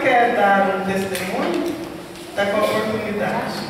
quer dar um testemunho? Está com a oportunidade.